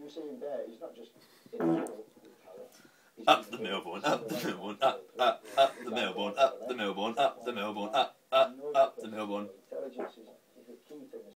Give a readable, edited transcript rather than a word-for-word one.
you see him there, he's not just in Up the Milborne, up the Milborne, up the Milborne, up the Milborne, up the Milborne, up the Milborne. intelligence is a key thing.